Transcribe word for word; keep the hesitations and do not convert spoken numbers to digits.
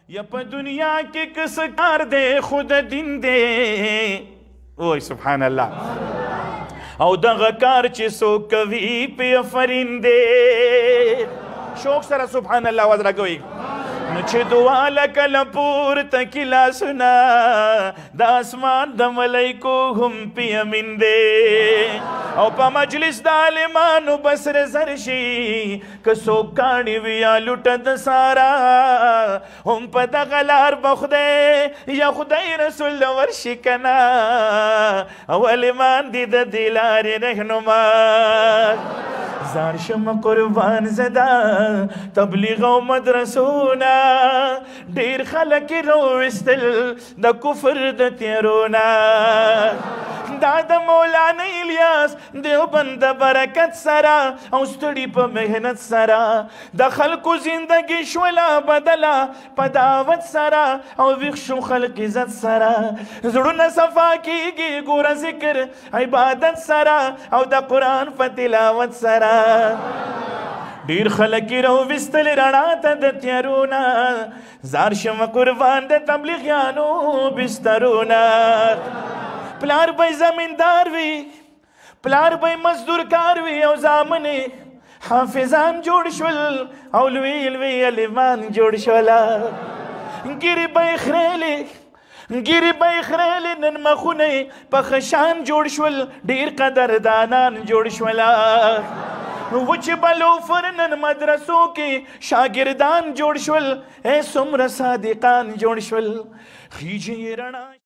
یا پا دنیا کی کس کار دے خود دن دے اوہ سبحان اللہ او دغا کار چی سو کوی پی افرین دے شوق سر سبحان اللہ وزرہ گوئی نچے دعا لکل پور تکلا سنا دا اسمان دا ملائکو ہم پی امین دے او پا مجلس دا علمانو بسر زرشی کسو کانی ویا لٹد سارا ہم پا دا غلار بخدے یا خدای رسول ورشی کنا او علمان دی دا دلار رہنما زار شم قربان زدہ تبلیغ و مدرسونا دیر خلق رو استل دا کفر دا تیرونا دا دا مولانا الیاس دیوبند برکت سرا او ستڑی پا محنت سرا دا خلق زندگی شولا بدلا پا دعوت سرا او وخشو خلق عزت سرا زڑن صفا کی گی گورا ذکر عبادت سرا او دا قرآن فتلاوت سرا دیر خلقی رو وستل رڑا تا دتیارونا زار شم قربان دا تبلیغیانو بسترونا پلار بای زمیندار وی پلار بای مزدور کار وی او زامنی حافظان جوڑ شول اولوی الوی علیمان جوڑ شولا گیری بای خریلی گیری بای خریلی نن مخونی پخشان جوڑ شول دیر قدر دانان جوڑ شولا وچ بلو فرنن مدرسوں کی شاگردان جوڑ شول اے سمر صادقان جوڑ شول خیجی رنا